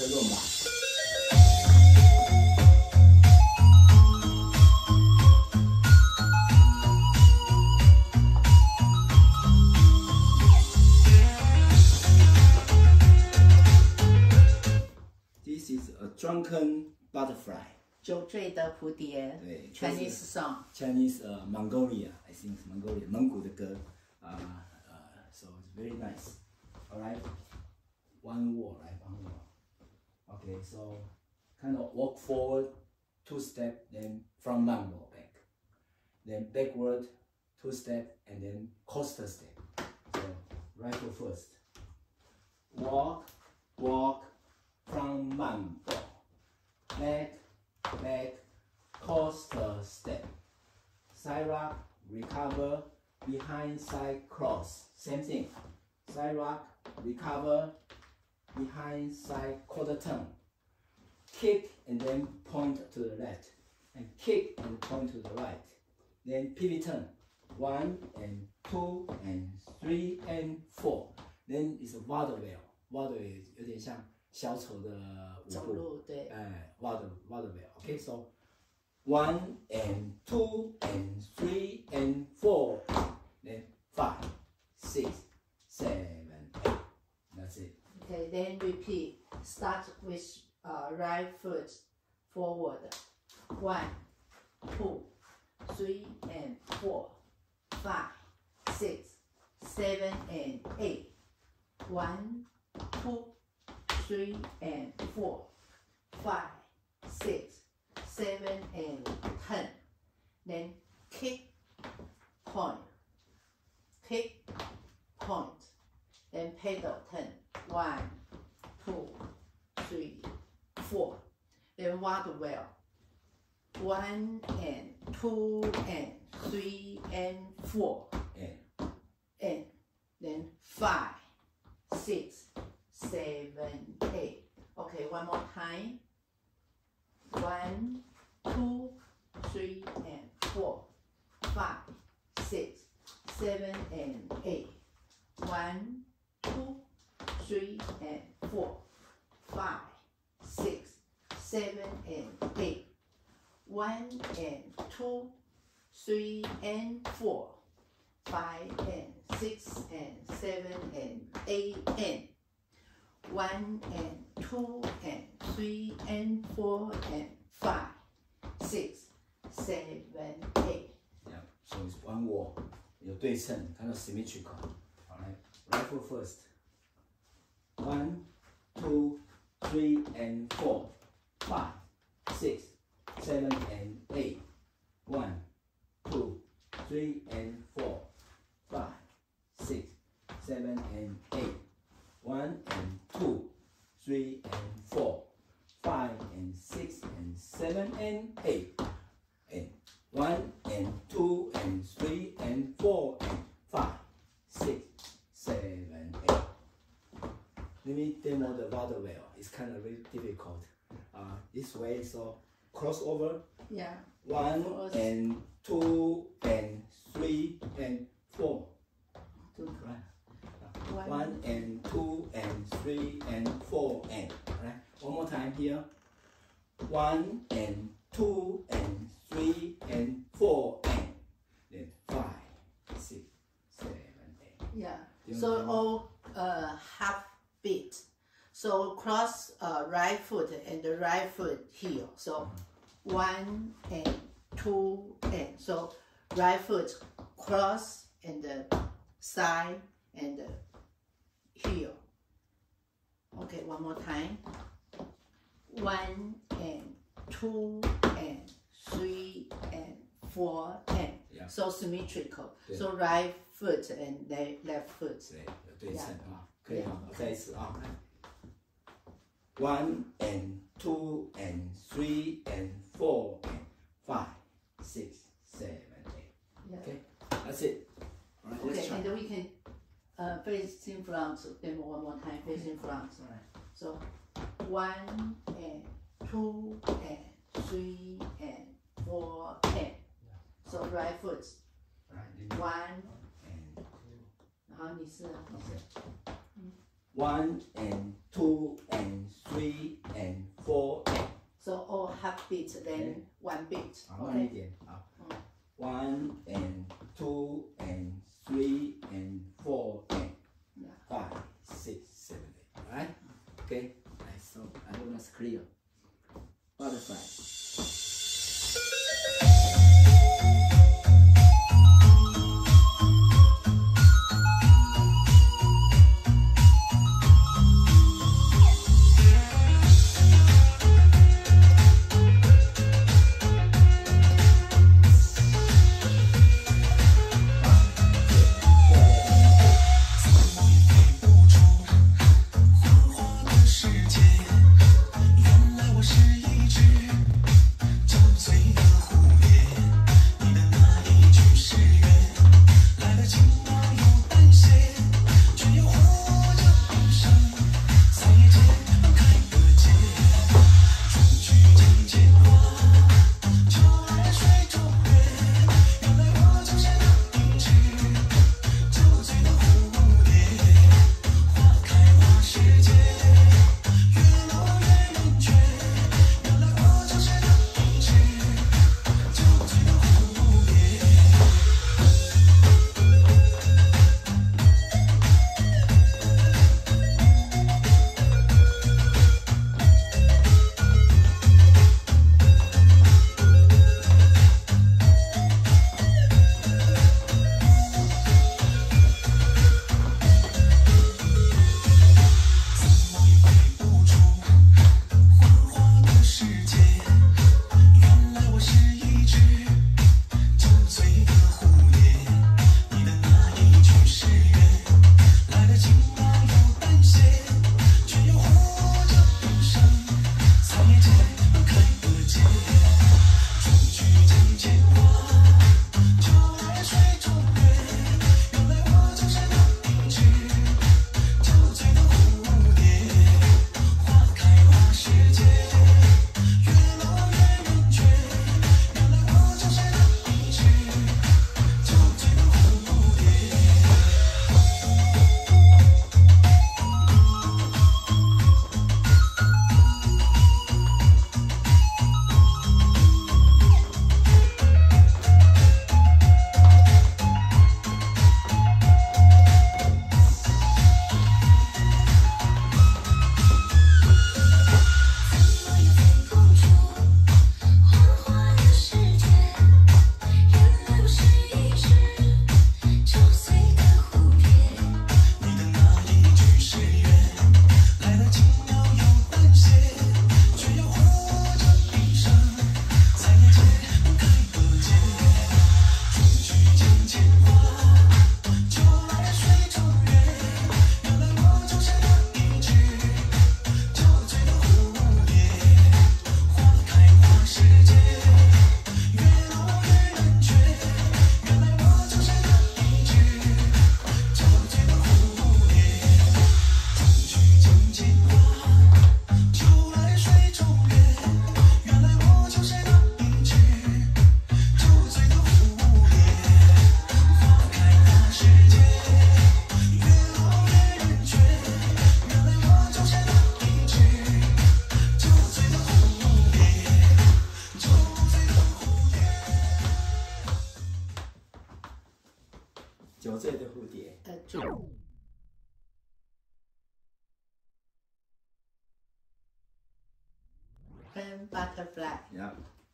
的论马。This is a drunken butterfly. 酒醉的蝴蝶。 对 Chinese song. Chinese Mongolia, I think it's Mongolia, 蒙古的歌。So it's very nice. All right. One wall, right? One wall. Okay, so kind of walk forward, 2 step, then front mambo back. Then backward, 2 step, and then coaster step. So right foot first. Walk, walk, front mambo. Back, back, coaster step. Side rock, recover, behind side cross. Same thing. Side rock, recover, behind side quarter turn. Kick and then point to the left. And kick and point to the right. Then pivot turn. 1 and 2 and 3 and 4. Then it's a vaudeville. Vaudeville 有点像小丑的舞步。 走路，对。 vaudeville. Okay, so 1 and 2 and 3 and 4. Then 5, 6, 7, 8. That's it. Okay, then repeat. Start with right foot forward. 1, 2, 3 and 4, 5, 6, 7 and 8. 1, 2, 3 and 4, 5, 6, 7 and 10. Then kick, point, kick, point. Then pedal turn. 1, 2, 3, 4. Then vaudeville. 1 and 2 and 3 and 4. And then 5, 6, 7, 8. Okay, one more time. 1, 2, 3 and 4, 5, 6, 7 and 8. 1, 2, 3 and 4, 5, 6, 7 and 8. 1 and 2, 3 and 4, 5 and 6 and 7 and 8 and 1 and 2 and 3 and 4 and 5, 6, 7, 8. Yeah, so it's one wall. 有对称 kind of symmetrical. Alright, right foot first. 1, 2, 3 and 4, 5, 6, 7 and 8. 1, 2, 3 and 4, 5, 6, 7 and 8. 1 and 2, 3 and 4, 5 and 6 and 7 and 8. And 1 and 2 and 3 and 4 and 5, 6, 7, 8. Let me demo the vaudeville. It's kind of very difficult. This way, so crossover. Yeah. 1 and 2 and 3 and 4. 1 and 2 and 3 and 4 and. Right? One more time here. 1 and 2 and 3 and 4 and. Then 5, 6, 7, 8. Yeah. So all half beat. So cross right foot and the right foot heel. So 1 and 2 and. So right foot cross and the side and the heel. Okay, one more time. 1 and 2 and 3 and 4 and. Yeah. So symmetrical. Yeah. So right foot and left foot. 对，有对称啊，可以啊，再一次啊。1 and 2 and 3 and 4 and 5, 6, 7, 8. Yeah. Okay, that's it. All right, let's Okay, try. and then we can face in front, demo one more time, face in front. All right. So 1 and 2 and 3 and 4 and. So right foot. All right. 1 and 2. 然后你是 Okay. 1 and 2 and 3 and 4 and So all half beat, then one beat. 好，慢一点，好。1 and 2 and 3 and 4 and 5, 6, 7, 8. Alright? Okay. Nice. So I hope that's clear. Other side. And butterfly. Yeah.